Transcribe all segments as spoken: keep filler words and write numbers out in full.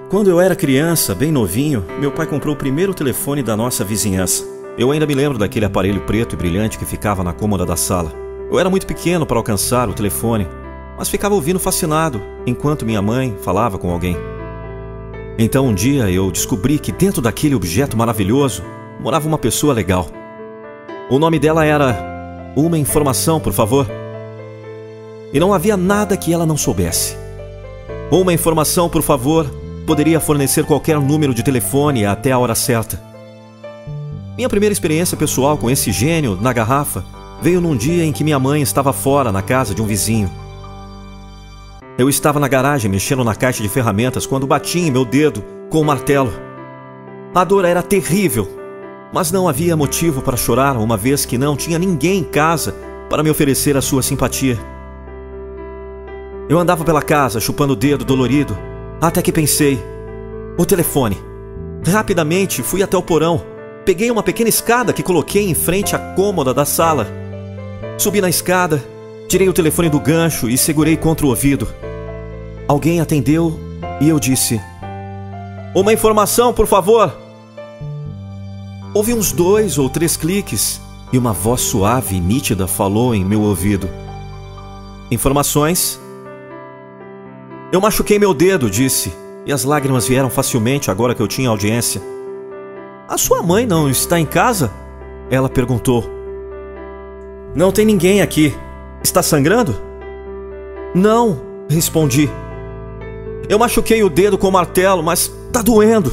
Quando eu era criança, bem novinho, meu pai comprou o primeiro telefone da nossa vizinhança. Eu ainda me lembro daquele aparelho preto e brilhante que ficava na cômoda da sala. Eu era muito pequeno para alcançar o telefone, mas ficava ouvindo fascinado enquanto minha mãe falava com alguém. Então um dia eu descobri que dentro daquele objeto maravilhoso morava uma pessoa legal. O nome dela era Uma Informação, por favor. E não havia nada que ela não soubesse. Uma Informação, por favor, poderia fornecer qualquer número de telefone até a hora certa. Minha primeira experiência pessoal com esse gênio na garrafa veio num dia em que minha mãe estava fora na casa de um vizinho. Eu estava na garagem mexendo na caixa de ferramentas quando bati em meu dedo com o martelo. A dor era terrível, mas não havia motivo para chorar, uma vez que não tinha ninguém em casa para me oferecer a sua simpatia. Eu andava pela casa chupando o dedo dolorido, até que pensei: o telefone. Rapidamente fui até o porão, peguei uma pequena escada que coloquei em frente à cômoda da sala. Subi na escada, tirei o telefone do gancho e segurei contra o ouvido. Alguém atendeu e eu disse: Uma informação, por favor. Houve uns dois ou três cliques e uma voz suave e nítida falou em meu ouvido: Informações? Eu machuquei meu dedo, disse, e as lágrimas vieram facilmente agora que eu tinha audiência. A sua mãe não está em casa? Ela perguntou. Não tem ninguém aqui. Está sangrando? Não, respondi. Eu machuquei o dedo com o martelo, mas tá doendo.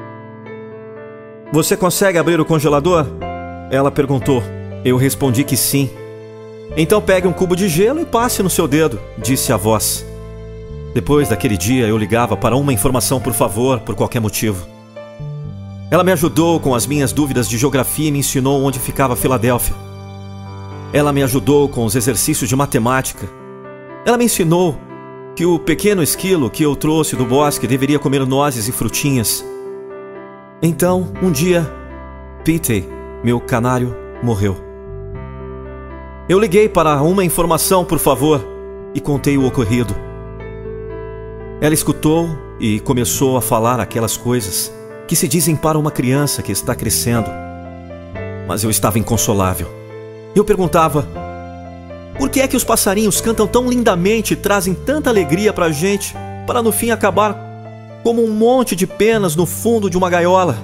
Você consegue abrir o congelador? Ela perguntou. Eu respondi que sim. Então pegue um cubo de gelo e passe no seu dedo, disse a voz. Depois daquele dia eu ligava para Uma Informação, por favor, por qualquer motivo. Ela me ajudou com as minhas dúvidas de geografia e me ensinou onde ficava Filadélfia. Ela me ajudou com os exercícios de matemática. Ela me ensinou que o pequeno esquilo que eu trouxe do bosque deveria comer nozes e frutinhas. Então, um dia, Pete, meu canário, morreu. Eu liguei para Uma Informação, por favor, e contei o ocorrido. Ela escutou e começou a falar aquelas coisas que se dizem para uma criança que está crescendo. Mas eu estava inconsolável. Eu perguntava: por que é que os passarinhos cantam tão lindamente e trazem tanta alegria para a gente, para no fim acabar como um monte de penas no fundo de uma gaiola?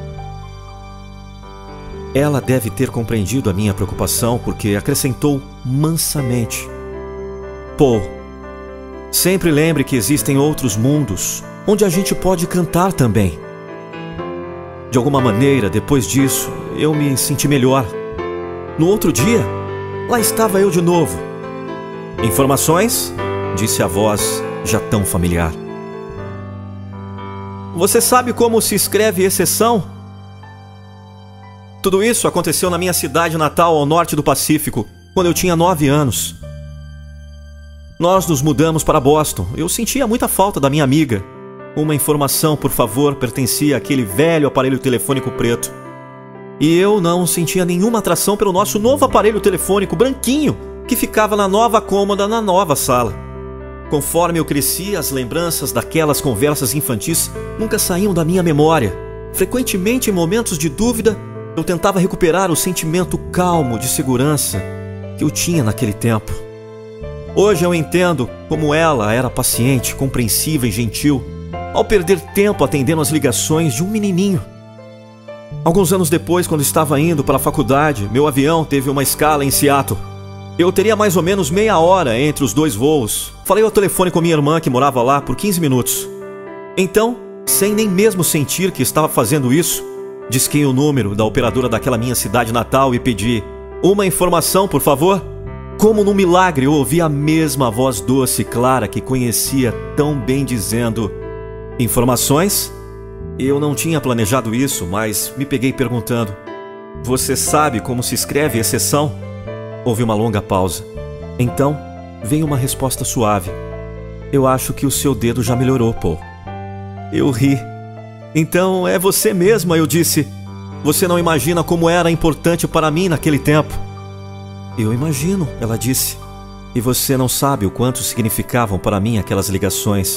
Ela deve ter compreendido a minha preocupação, porque acrescentou mansamente: Paul, sempre lembre que existem outros mundos onde a gente pode cantar também. De alguma maneira, depois disso, eu me senti melhor. No outro dia, lá estava eu de novo. Informações? Disse a voz já tão familiar. Você sabe como se escreve exceção? Tudo isso aconteceu na minha cidade natal ao norte do Pacífico, quando eu tinha nove anos. Nós nos mudamos para Boston. Eu sentia muita falta da minha amiga. Uma Informação, por favor, pertencia àquele velho aparelho telefônico preto. E eu não sentia nenhuma atração pelo nosso novo aparelho telefônico branquinho que ficava na nova cômoda na nova sala. Conforme eu crescia, as lembranças daquelas conversas infantis nunca saíam da minha memória. Frequentemente, em momentos de dúvida, eu tentava recuperar o sentimento calmo de segurança que eu tinha naquele tempo. Hoje eu entendo como ela era paciente, compreensiva e gentil ao perder tempo atendendo as ligações de um menininho. Alguns anos depois, quando estava indo para a faculdade, meu avião teve uma escala em Seattle. Eu teria mais ou menos meia hora entre os dois voos. Falei ao telefone com minha irmã, que morava lá, por quinze minutos. Então, sem nem mesmo sentir que estava fazendo isso, disquei o número da operadora daquela minha cidade natal e pedi: Uma Informação, por favor. Como num milagre, eu ouvi a mesma voz doce e clara que conhecia tão bem, dizendo: Informações? Eu não tinha planejado isso, mas me peguei perguntando: Você sabe como se escreve exceção? Houve uma longa pausa. Então, veio uma resposta suave: Eu acho que o seu dedo já melhorou, Paul. Eu ri. Então, é você mesma, eu disse. Você não imagina como era importante para mim naquele tempo. Eu imagino, ela disse. E você não sabe o quanto significavam para mim aquelas ligações.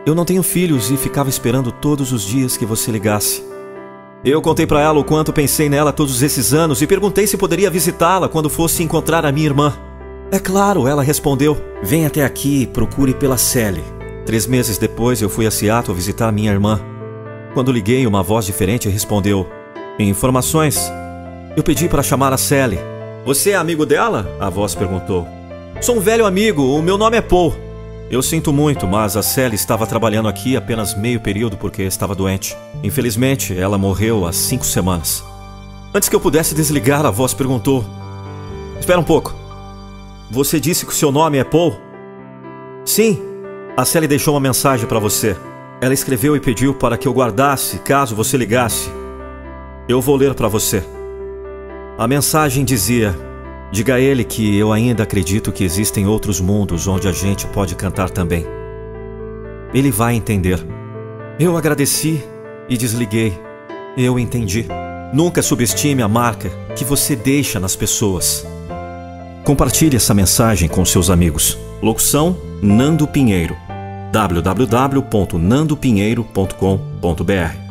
Eu não tenho filhos e ficava esperando todos os dias que você ligasse. Eu contei pra ela o quanto pensei nela todos esses anos e perguntei se poderia visitá-la quando fosse encontrar a minha irmã. É claro, ela respondeu. Vem até aqui e procure pela Sally. Três meses depois eu fui a Seattle visitar a minha irmã. Quando liguei, uma voz diferente respondeu. Informações? Eu pedi para chamar a Sally. Você é amigo dela? A voz perguntou. Sou um velho amigo, o meu nome é Paul. Eu sinto muito, mas a Sally estava trabalhando aqui apenas meio período porque estava doente. Infelizmente, ela morreu há cinco semanas. Antes que eu pudesse desligar, a voz perguntou. Espera um pouco. Você disse que o seu nome é Paul? Sim. A Sally deixou uma mensagem para você. Ela escreveu e pediu para que eu guardasse caso você ligasse. Eu vou ler para você. A mensagem dizia: diga a ele que eu ainda acredito que existem outros mundos onde a gente pode cantar também. Ele vai entender. Eu agradeci e desliguei. Eu entendi. Nunca subestime a marca que você deixa nas pessoas. Compartilhe essa mensagem com seus amigos. Locução: Nando Pinheiro. w w w ponto nando pinheiro ponto com ponto b r